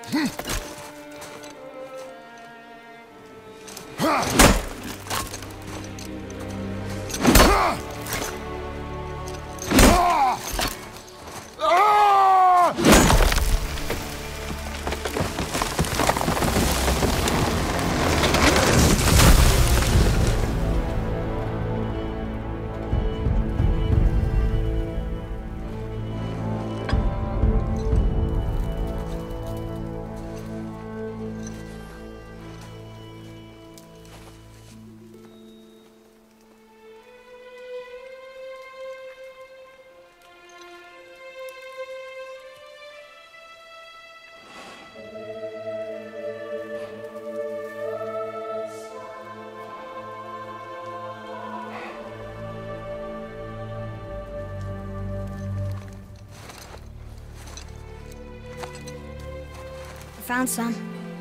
Found some.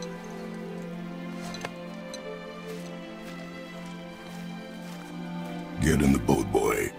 Get in the boat, boy.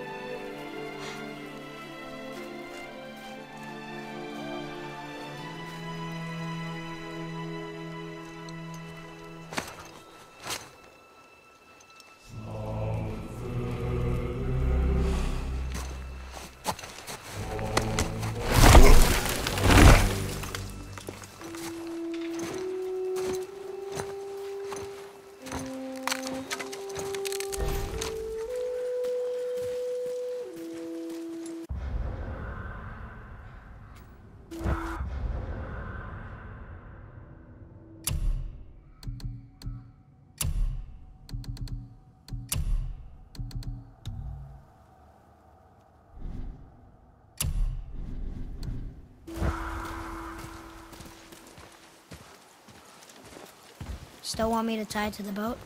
Still want me to tie it to the boat?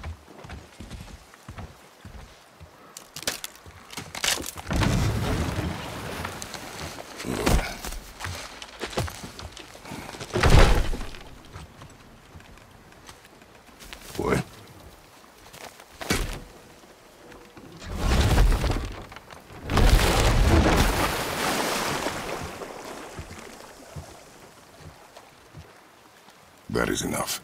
Boy. That is enough.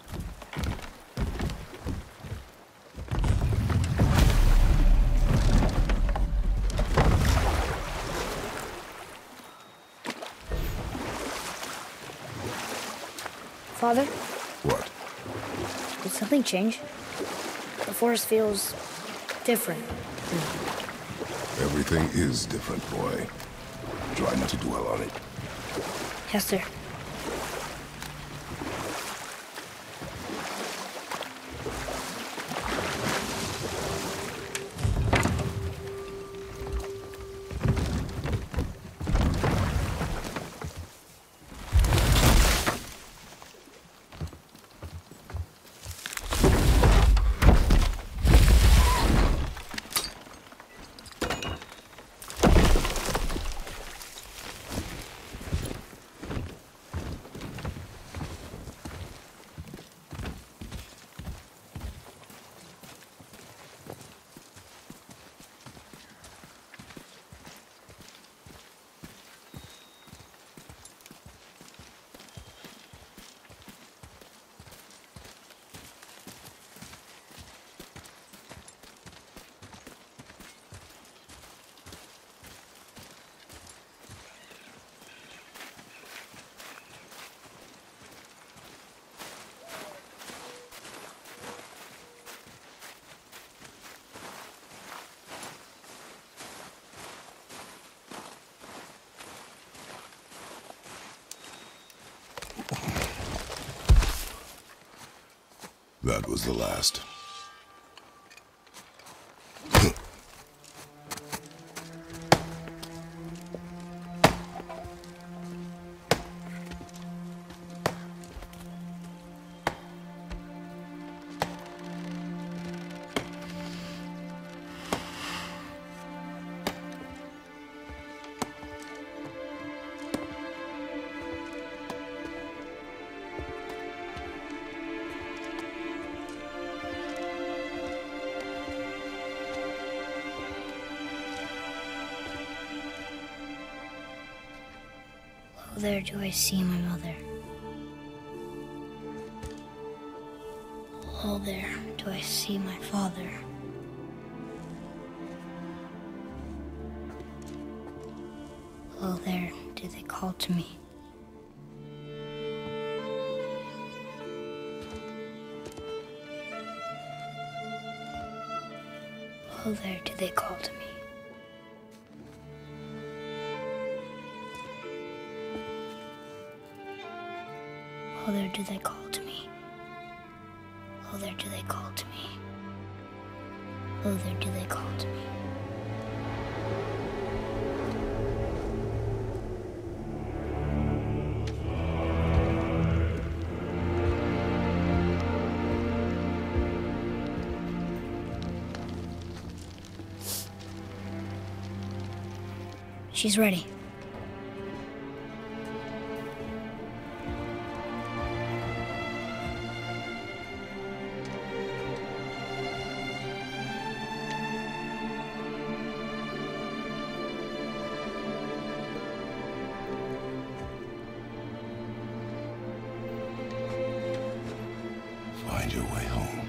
Father? What? Did something change? The forest feels different. Everything is different, boy. Try not to dwell on it. Yes, sir. That was the last. There do I see my mother. Oh, there do I see my father. Oh, there do they call to me. Oh, there do they call to me. Oh, there do they call to me. Oh, there do they call to me. Oh, there do they call to me. She's ready. Find your way home.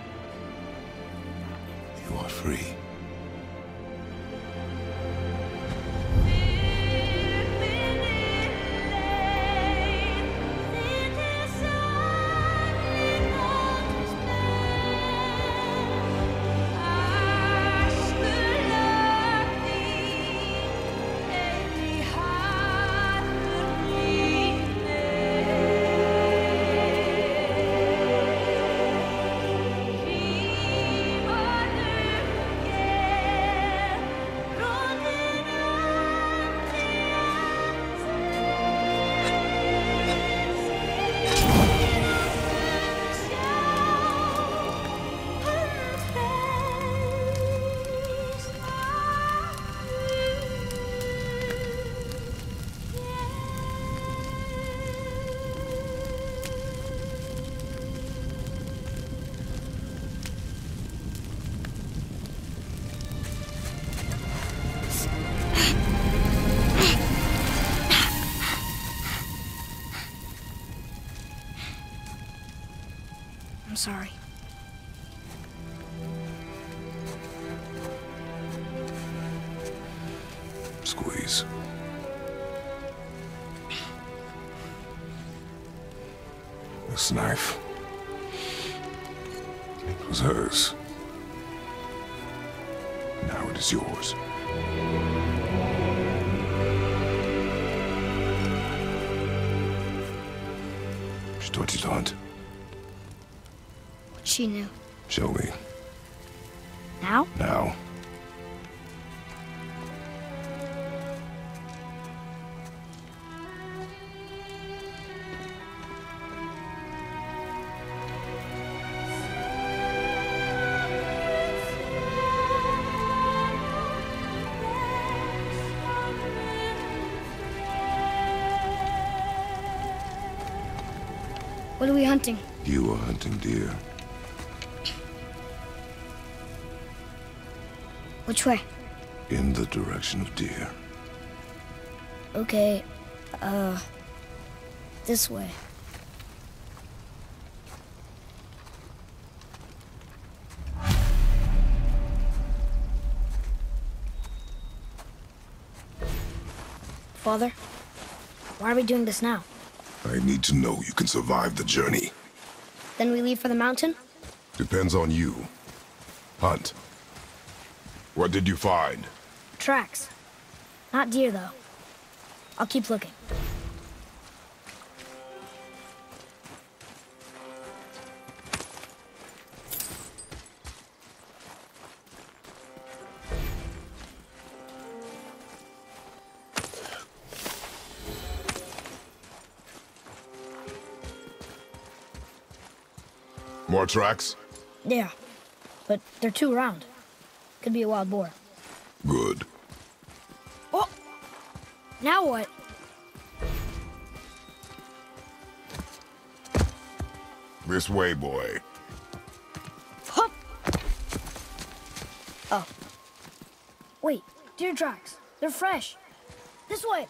You are free. I'm sorry. Squeeze. This knife. It was hers. Now it is yours. She taught you to hunt. She knew. Show me. Now? Now. What are we hunting? You are hunting deer. Which way? In the direction of deer. Okay, this way. Father, why are we doing this now? I need to know you can survive the journey. Then we leave for the mountain? Depends on you. Hunt. What did you find? Tracks. Not deer, though. I'll keep looking. More tracks? Yeah, but they're too round. Could be a wild boar. Good. Oh! Now what? This way, boy. Hup! Oh. Wait, deer tracks. They're fresh. This way.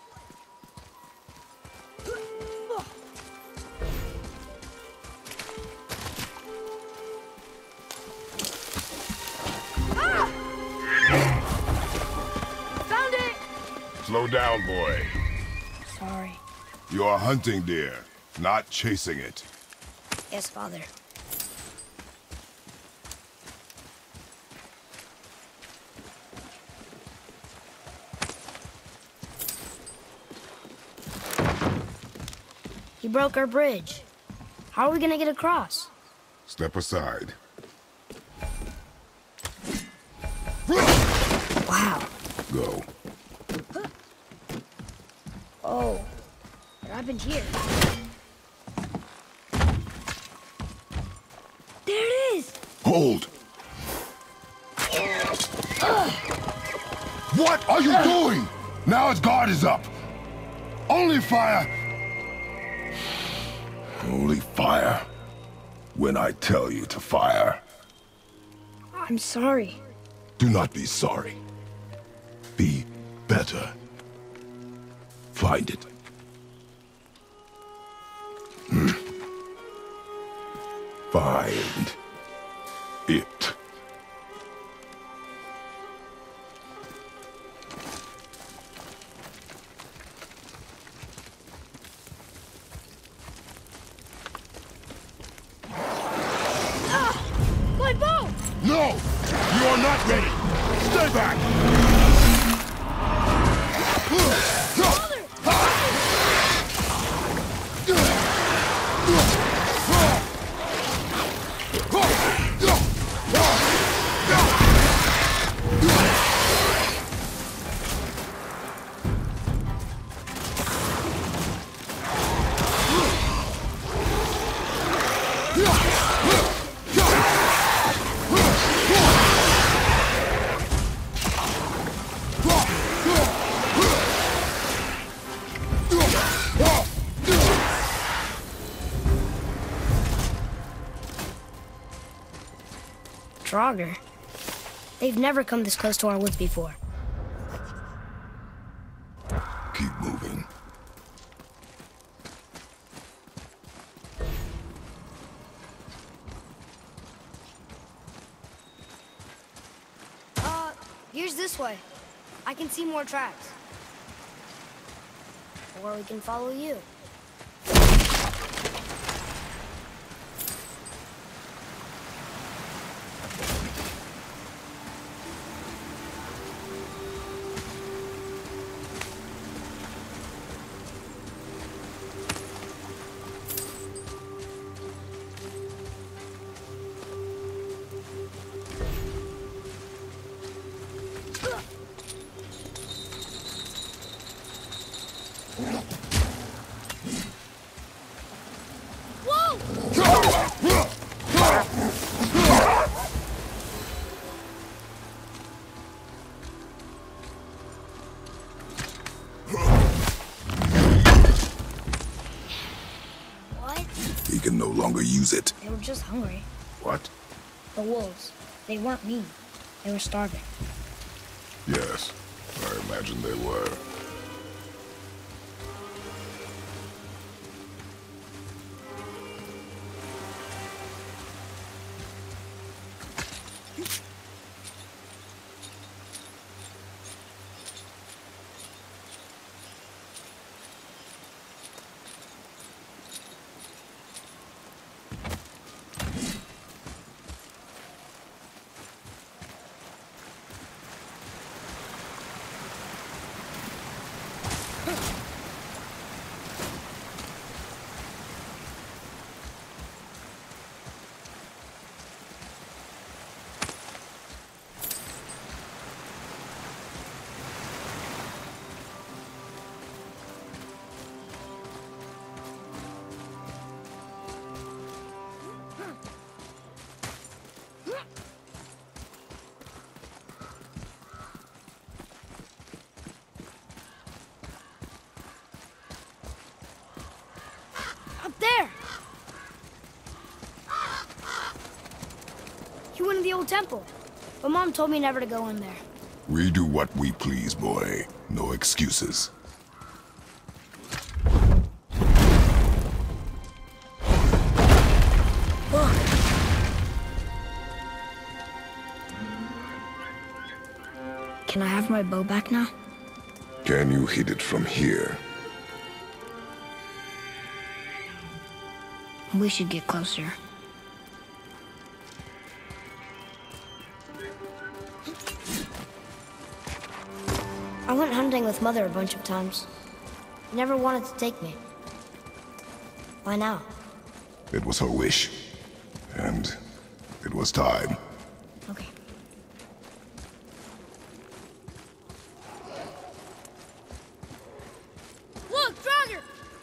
down, boy. Sorry. You are hunting deer, not chasing it. Yes, Father. He broke our bridge. How are we gonna get across? Step aside. Wow. Go. Oh, what happened here? There it is! Hold! What are you doing? Now its guard is up. Only fire. Only fire. When I tell you to fire. I'm sorry. Do not be sorry. Be better. Find it. Find it. My bow! No! You are not ready! Stay back! Draugr. They've never come this close to our woods before. Keep moving. Here's this way. I can see more tracks. Or we can follow you. He can no longer use it. They were just hungry. What? The wolves. They weren't mean. They were starving. Yes, I imagine they were. There! He went in the old temple, but Mom told me never to go in there. We do what we please, boy. No excuses. Look! Can I have my bow back now? Can you hit it from here? We should get closer. I went hunting with Mother a bunch of times. She never wanted to take me. Why now? It was her wish. And it was time. Okay. Look, Draugr!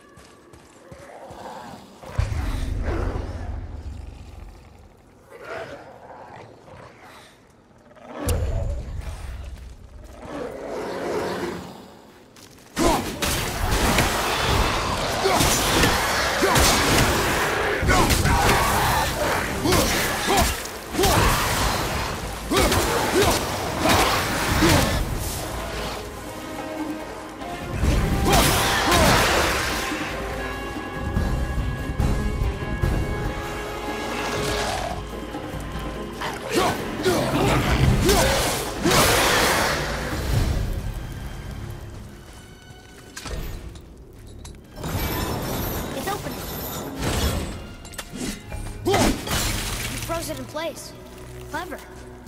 It in place. Clever.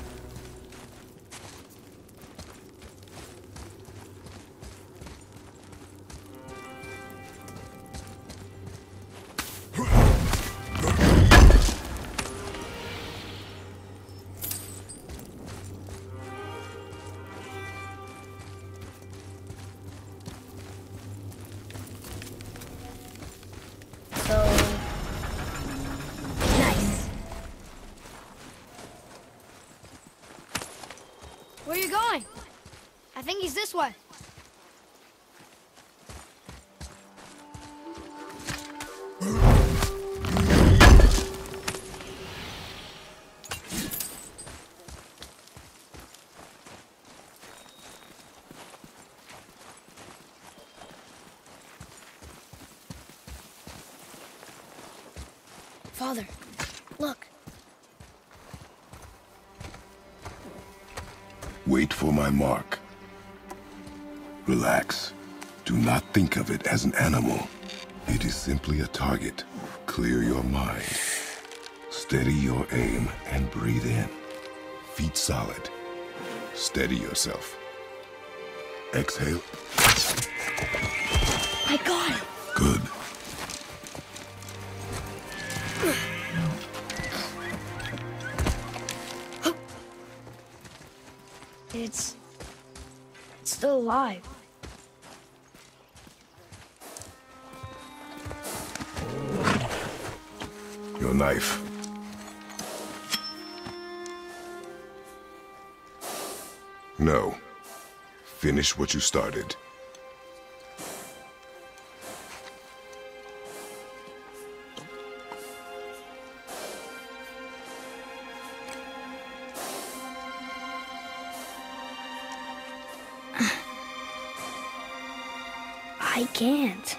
Where are you going? I think he's this way. Father, look. Wait for my mark. Relax. Do not think of it as an animal. It is simply a target. Clear your mind. Steady your aim and breathe in. Feet solid. Steady yourself. Exhale. I got it. Good. It's still alive. Your knife. No. Finish what you started. I can't.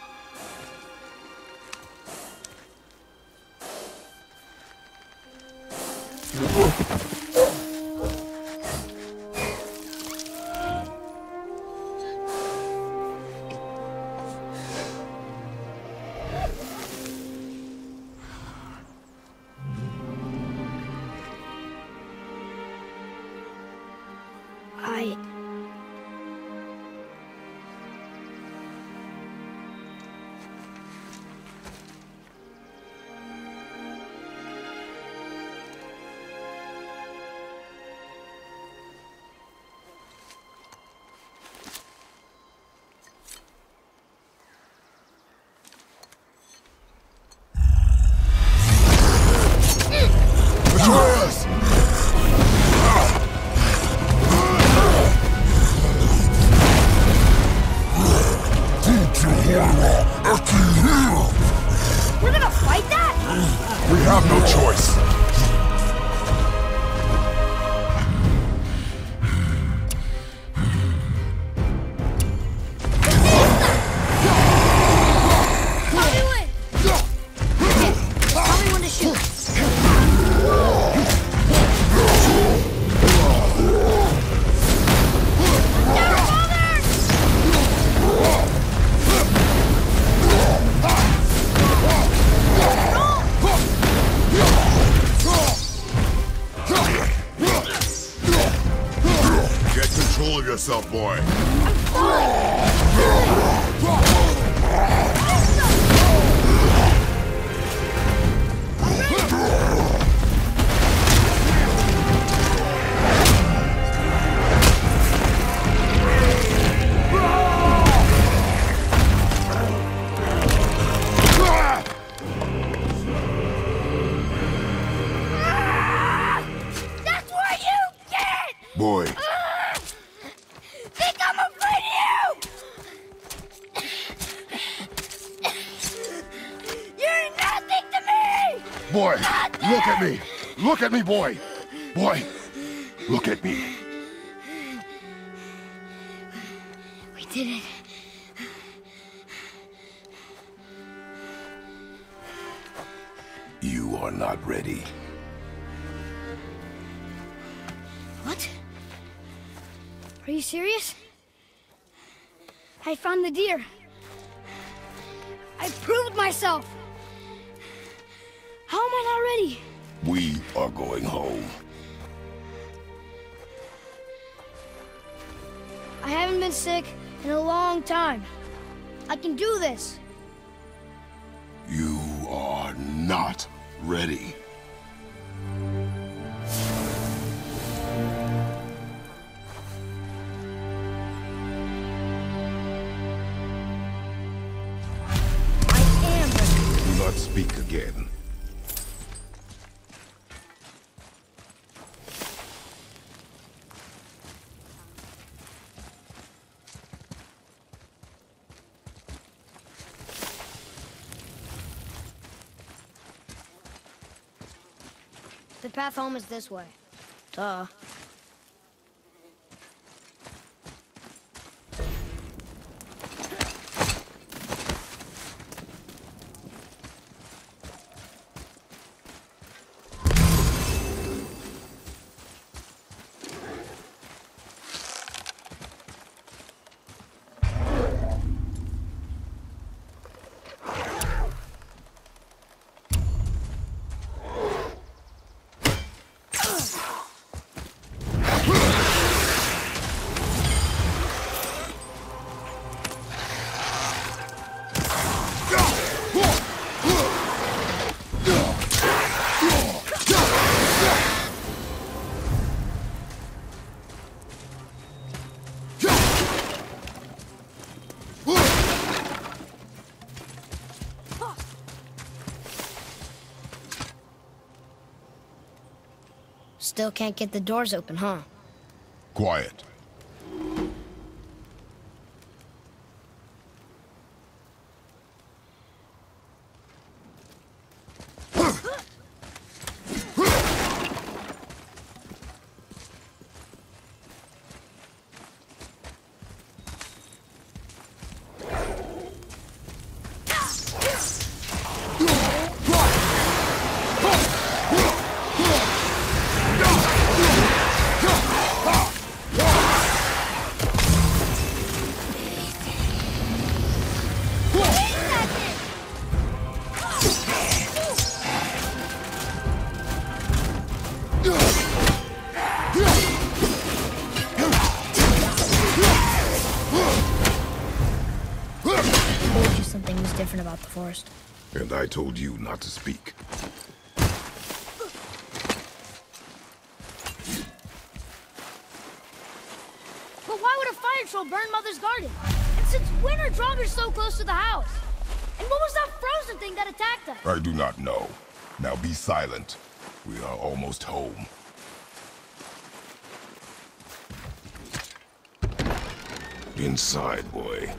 We're gonna fight that? We have no choice. Tell me when! Okay, tell me when to shoot. Get her, Father! yourself, boy. That's where you get! Boy, Think I'm afraid of you! You're nothing to me! boy, Nothing! look at me. Look at me, boy. Boy, look at me. We did it. You are not ready. What? Are you serious? I found the deer. I proved myself. How am I not ready? We are going home. I haven't been sick in a long time. I can do this. You are not ready. I am ready. Do not speak again. The path home is this way. Duh. Still can't get the doors open, huh? Quiet. I told you something was different about the forest. And I told you not to speak. But why would a fire troll burn Mother's garden? And since when are draugrs so close to the house? And what was that frozen thing that attacked us? I do not know. Now be silent. We are almost home. Inside, boy.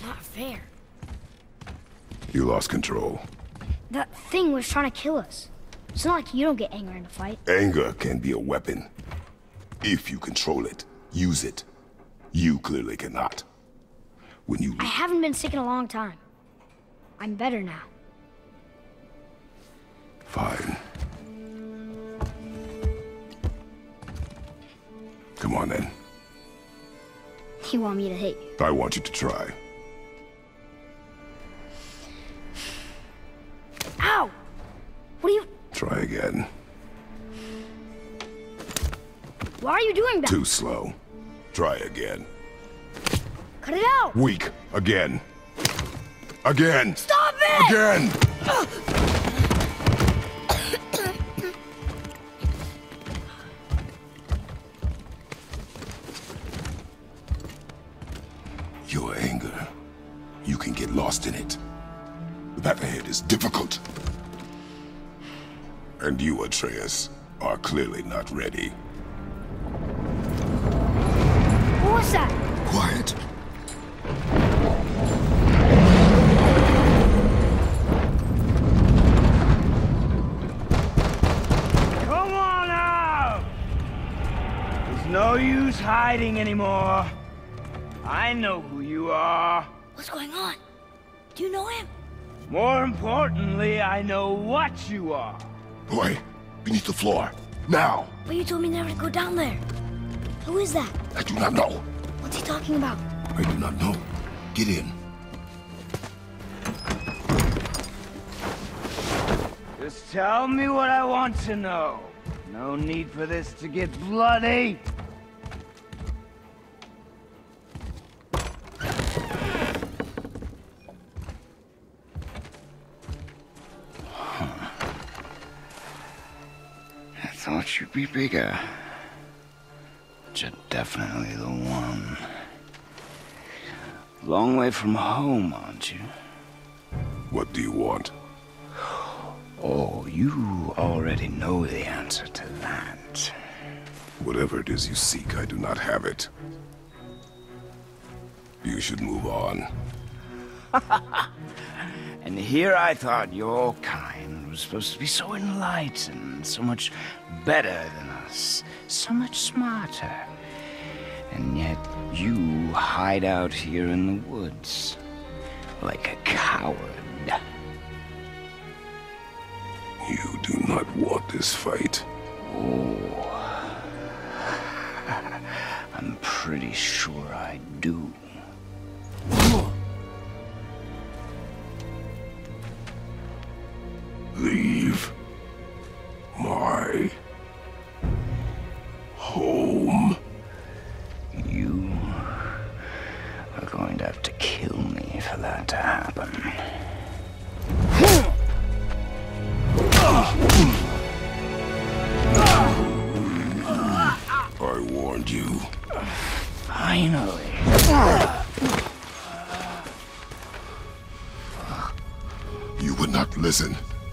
not fair. You lost control. That thing was trying to kill us. It's not like you don't get angry in a fight. Anger can be a weapon. If you control it, use it. You clearly cannot. When you... I haven't been sick in a long time. I'm better now. Fine. Come on then. You want me to hit you? I want you to try. Ow! What are you... Try again. Why are you doing that? Too slow. Try again. Cut it out! Weak. Again. Again! Stop it! Again! Your anger. You can get lost in it. The path ahead is difficult. And you, Atreus, are clearly not ready. What was that? Quiet. Come on out! There's no use hiding anymore. I know who you are. What's going on? Do you know him? More importantly, I know what you are. Boy, beneath the floor. Now! But you told me never to go down there. Who is that? I do not know. What's he talking about? I do not know. Get in. Just tell me what I want to know. No need for this to get bloody. I thought you'd be bigger. But you're definitely the one. Long way from home, aren't you? What do you want? Oh, you already know the answer to that. Whatever it is you seek, I do not have it. You should move on. And here I thought your kind was supposed to be so enlightened, so much better than us, so much smarter. And yet you hide out here in the woods, like a coward. You do not want this fight. Oh, I'm pretty sure I do. Leave my home. You are going to have to kill me for that to happen. I warned you. Finally. You would not listen.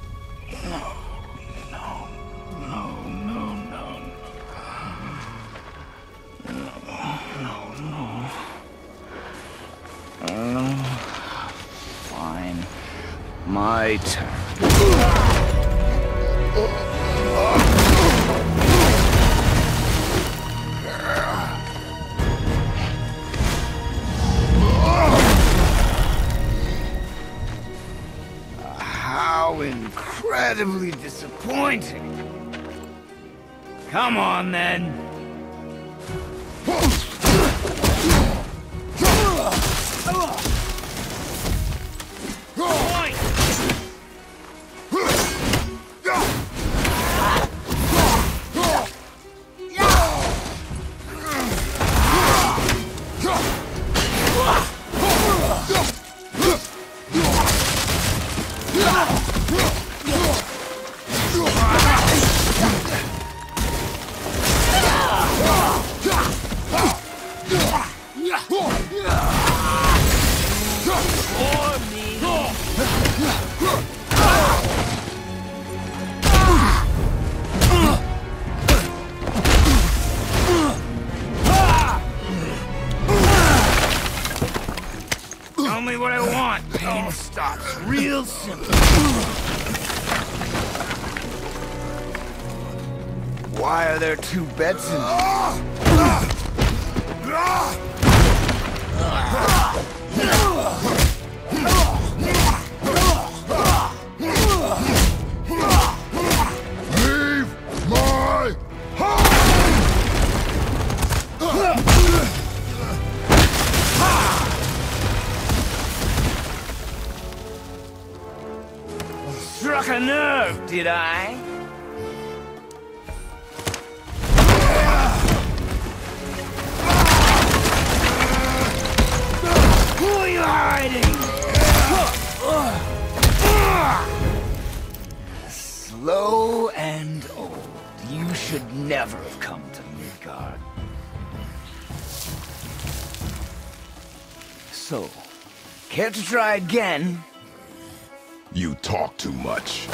Fine. My turn. How incredibly disappointing. Come on, then. what I want. Pain stops real simple. Why are there two beds in here? Struck a nerve, did I? Who are you hiding? Slow and old. You should never have come to Midgard. So, care to try again? You talk too much.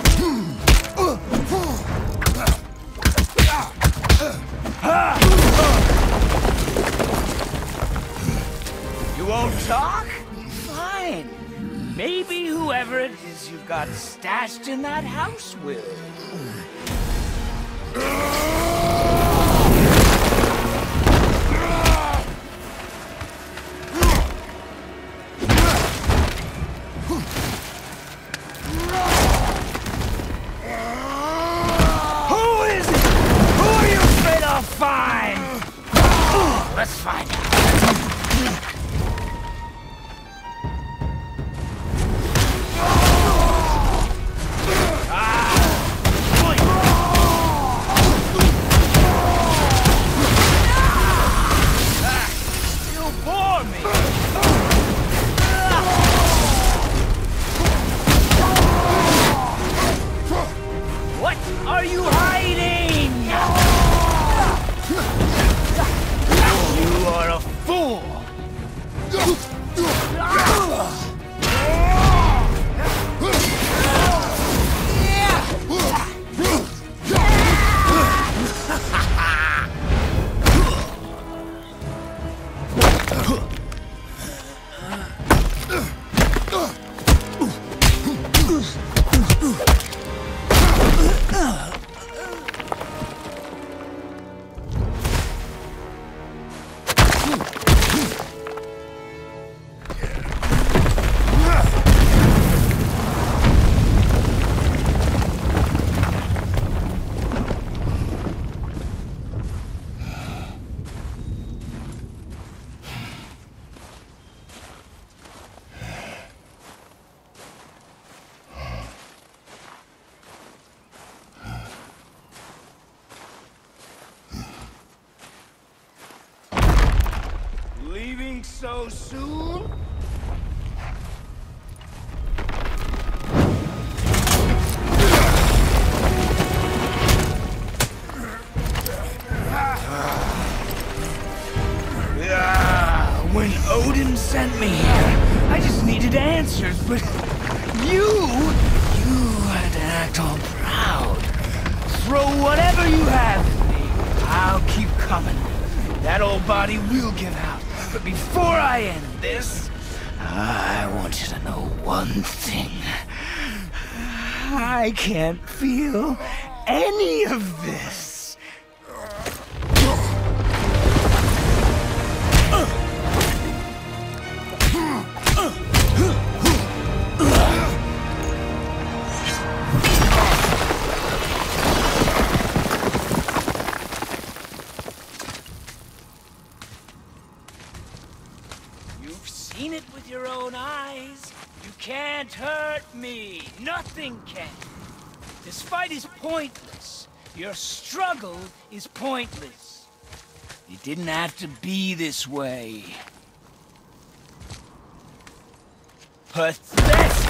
You won't talk? Fine. Maybe whoever it is you've got stashed in that house will. Fine! Let's find out. You'll bore me. What are you hiding? You are a fool! Leaving so soon? When Odin sent me here, I just needed answers, but you had to act all proud. Throw whatever you have at me. I'll keep coming. That old body will give out. But before I end this, I want you to know one thing. I can't feel any of this. You've seen it with your own eyes. You can't hurt me. Nothing can. This fight is pointless. Your struggle is pointless. It didn't have to be this way. Pathetic!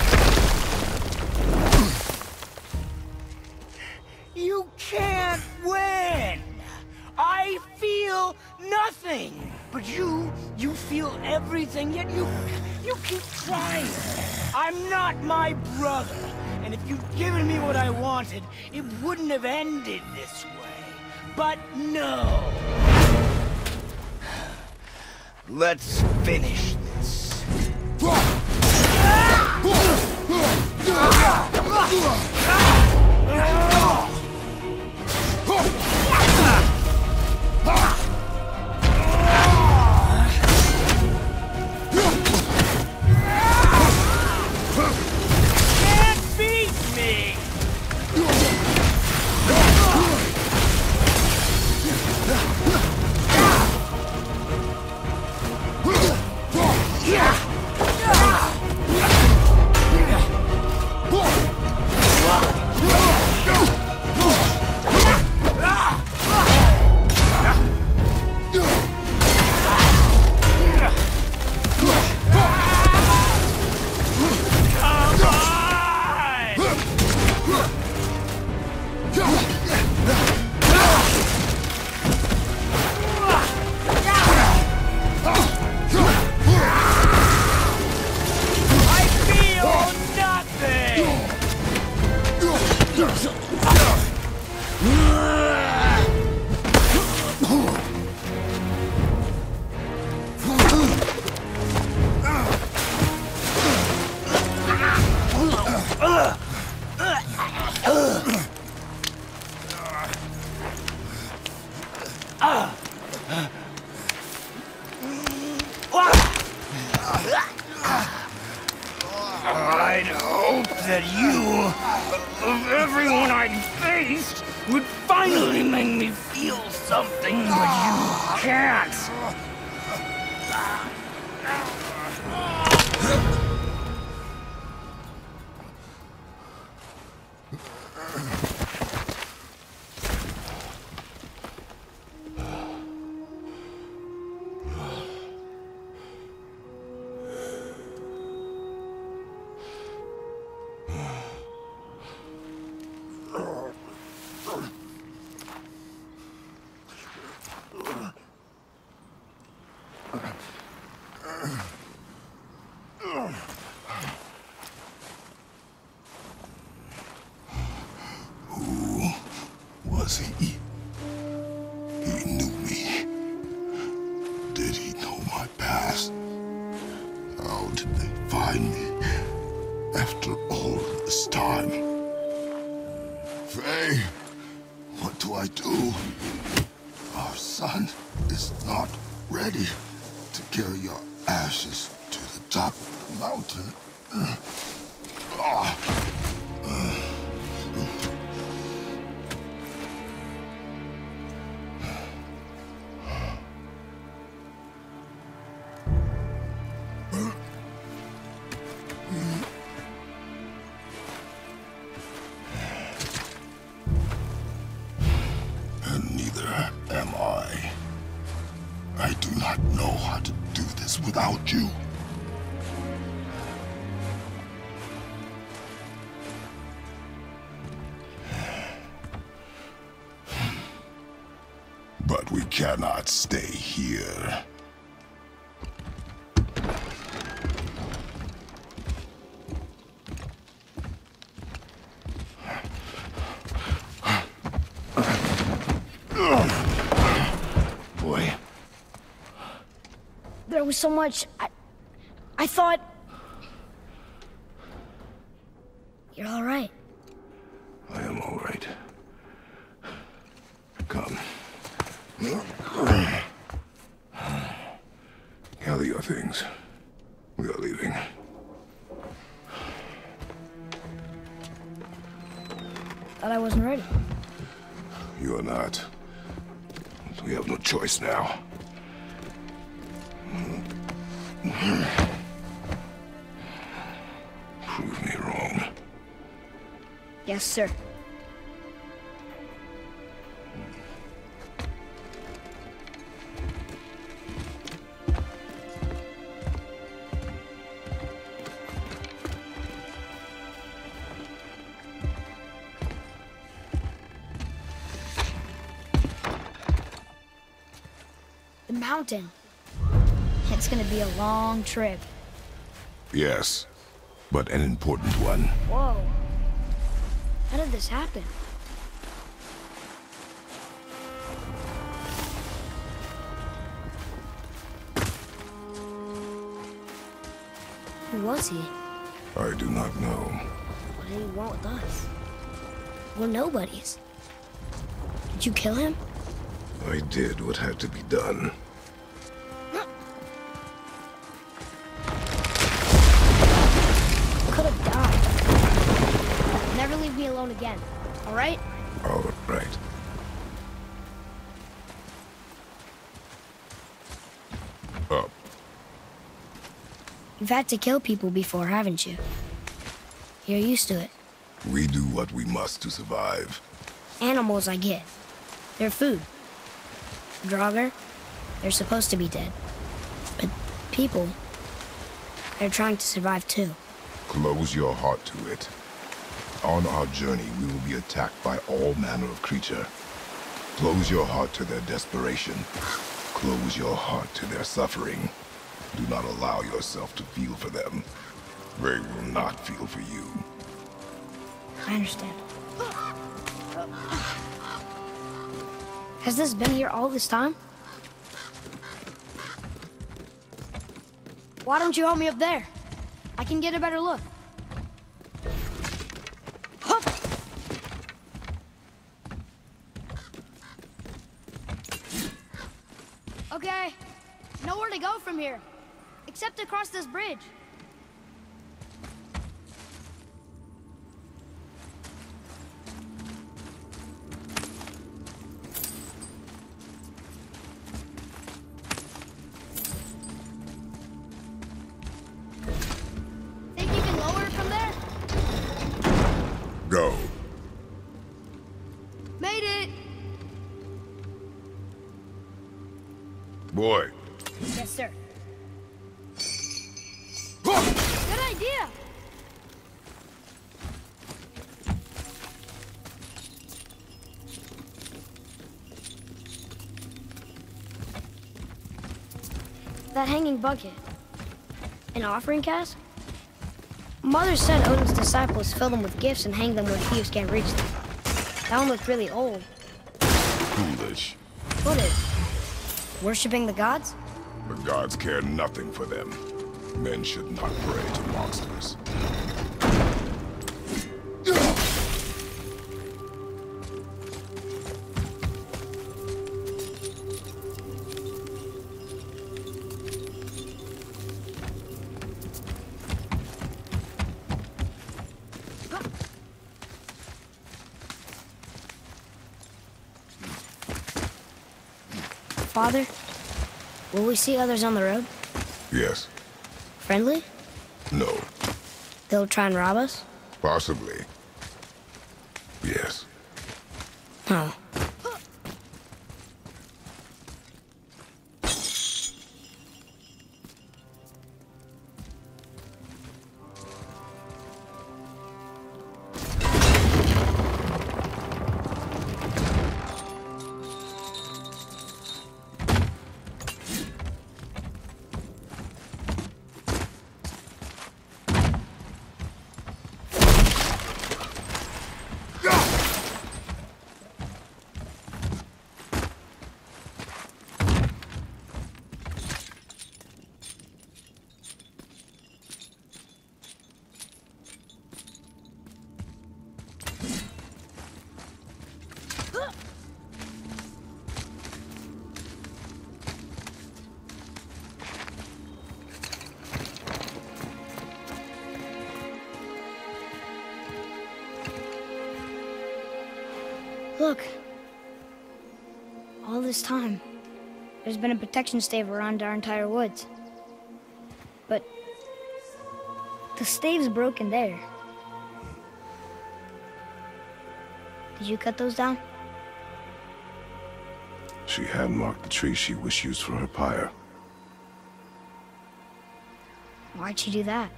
You can't win! I feel nothing! But you feel everything, yet you keep trying. I'm not my brother, and if you'd given me what I wanted, it wouldn't have ended this way. But no! Let's finish this. I'd hope that you, of everyone I'd faced, would finally make me feel something, but you can't. Was he? He knew me. Did he know my past? How did they find me after all this time? Faye, what do I do? Our son is not ready to carry your ashes to the top of the mountain. And neither am I. I do not know how to do this without you. But we cannot stay here. Boy. There was so much. I thought. You're all right. I am all right. Come. Gather your things. We are leaving. Thought I wasn't ready. You are not. We have no choice now. Prove me wrong. Yes, sir. The mountain. It's gonna be a long trip. Yes, but an important one. Whoa. How did this happen? Who was he? I do not know. What did he want with us? We're nobodies. Did you kill him? I did what had to be done. Could have died. Never leave me alone again, all right? All right. Up. You've had to kill people before, haven't you? You're used to it. We do what we must to survive. Animals, I get. They're food. Draugr, they're supposed to be dead. But people, they're trying to survive too. Close your heart to it. On our journey, we will be attacked by all manner of creature. Close your heart to their desperation. Close your heart to their suffering. Do not allow yourself to feel for them. They will not feel for you. I understand. Has this been here all this time? Why don't you help me up there? I can get a better look. Hup! Okay, nowhere to go from here, except across this bridge. Think you can lower it from there? Go. Made it! Boy. Yes, sir. Good idea! That hanging bucket. An offering cask? Mother said Odin's disciples fill them with gifts and hang them where thieves can't reach them. That one looked really old. Foolish. What is? Worshipping the gods? The gods care nothing for them. Men should not pray to monsters. Father, will we see others on the road? Yes. Friendly? No. They'll try and rob us? Possibly. Yes. Oh. Look. All this time, there's been a protection stave around our entire woods. But the stave's broken there. Did you cut those down? She had marked the tree she wished used for her pyre. Why'd she do that?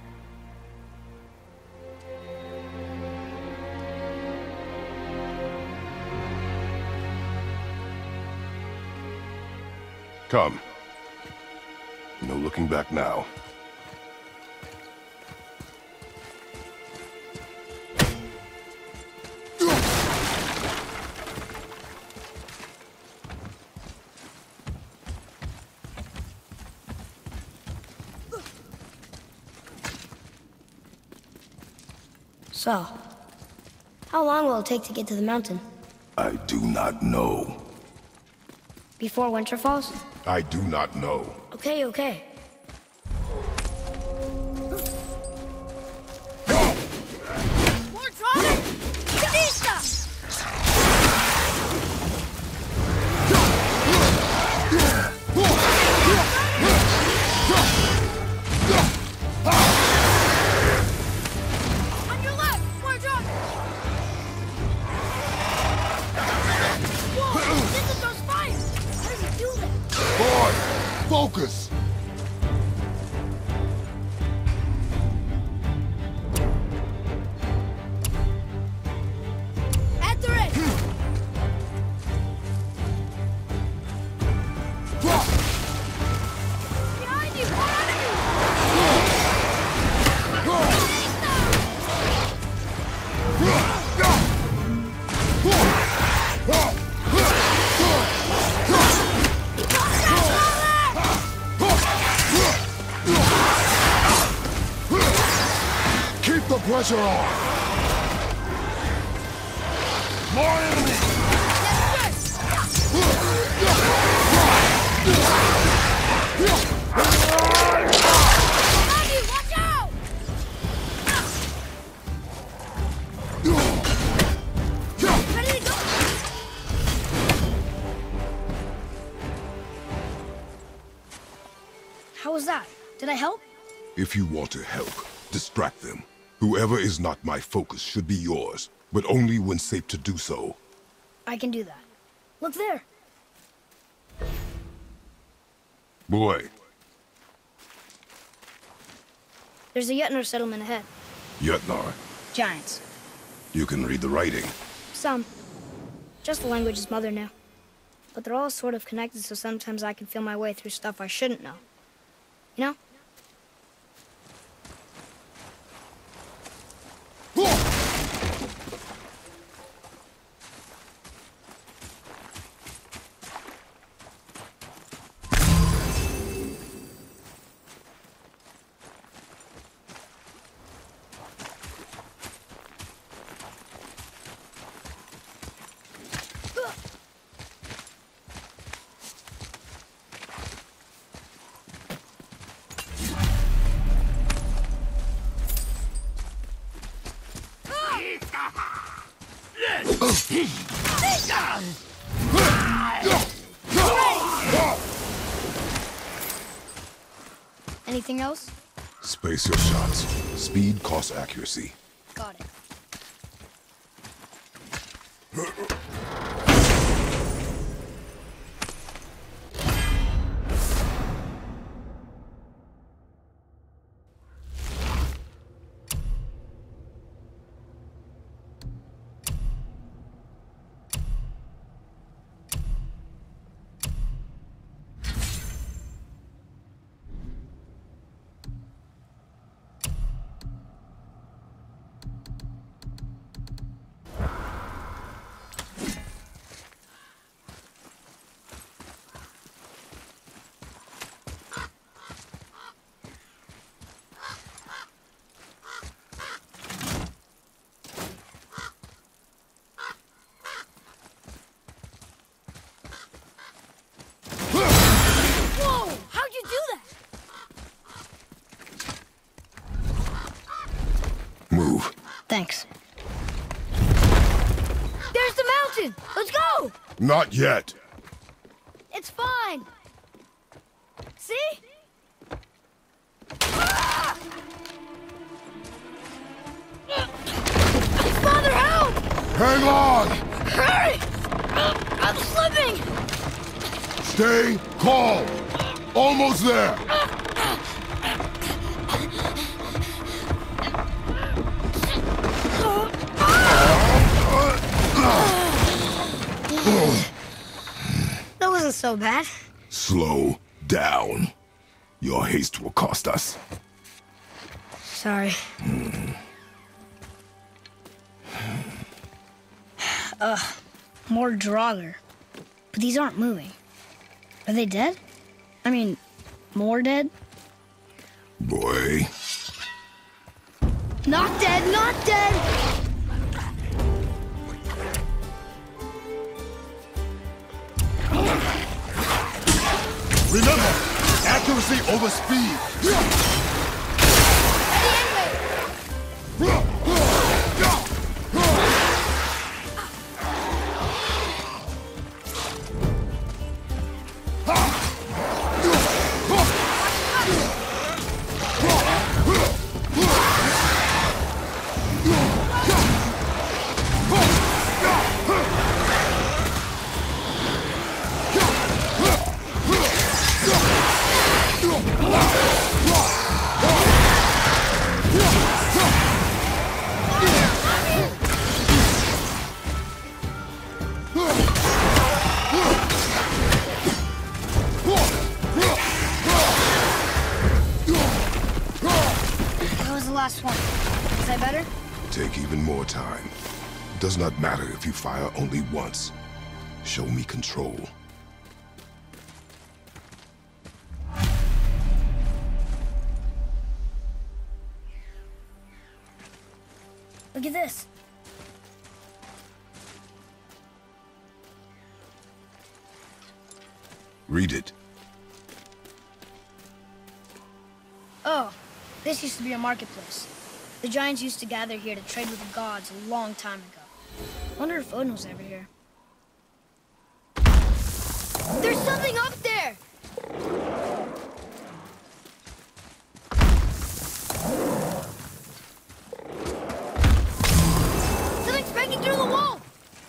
Come. No looking back now. So, how long will it take to get to the mountain? I do not know. Before winter falls? I do not know. Okay, okay. Focus! At the red! Behind you! More Keep the pressure on! More enemies! Watch out! Ready to go! How was that? Did I help? If you want to help, distract them. Whoever is not my focus should be yours, but only when safe to do so. I can do that. Look there. Boy. There's a Yetnar settlement ahead. Yetnar. Giants. You can read the writing. Some. Just the language his mother knew. But they're all sort of connected, so sometimes I can feel my way through stuff I shouldn't know. You know? Anything else? Space your shots. Speed costs accuracy. Got it. Move. Thanks. There's the mountain! Let's go! Not yet. It's fine. See? Ah! Father, help! Hang on! Hurry! I'm slipping! Stay calm. Almost there. That wasn't so bad. Slow down. Your haste will cost us. Sorry. More Draugr. But these aren't moving. Are they dead? I mean, more dead? Boy. Not dead, not dead! Remember, accuracy over speed. Last one. Is that better? Take even more time. It does not matter if you fire only once. Show me control. Look at this. Read it. Oh. This used to be a marketplace. The giants used to gather here to trade with the gods a long time ago. Wonder if Odin was ever here. There's something up there! Something's breaking through the wall!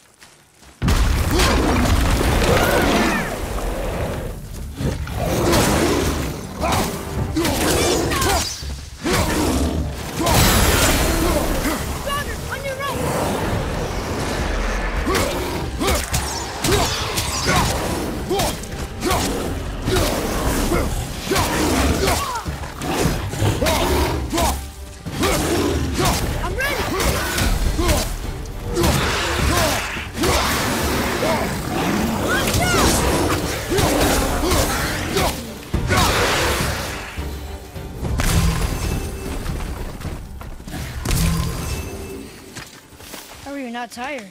Not tired.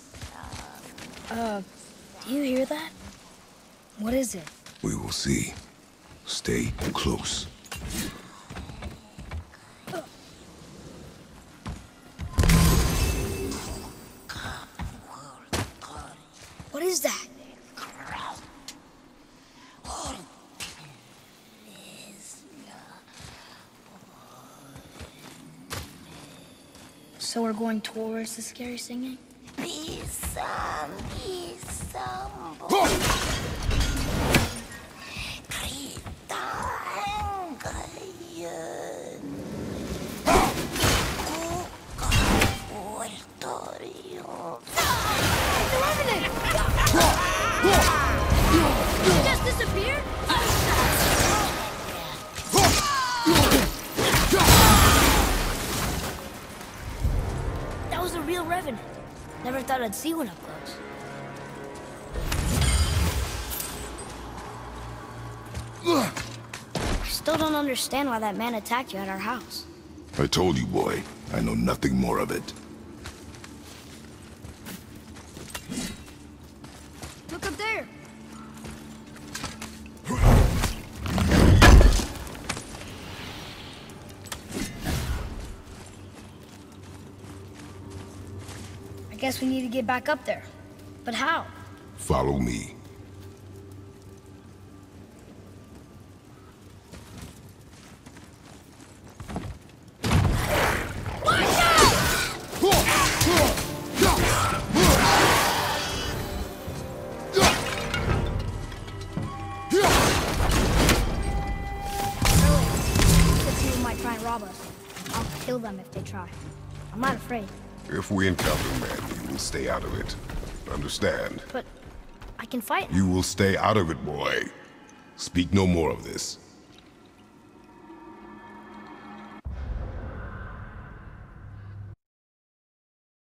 Do you hear that? What is it? We will see. Stay close. What is that? So we're going towards the scary singing? Just disappeared? That was a real revenant. Never thought I'd see one up close. I still don't understand why that man attacked you at our house. I told you, boy. I know nothing more of it. Look up there. I guess we need to get back up there. But how? Follow me. Kill them if they try. I'm not afraid. If we encounter men, you will stay out of it. Understand? But I can fight. You will stay out of it, boy. Speak no more of this.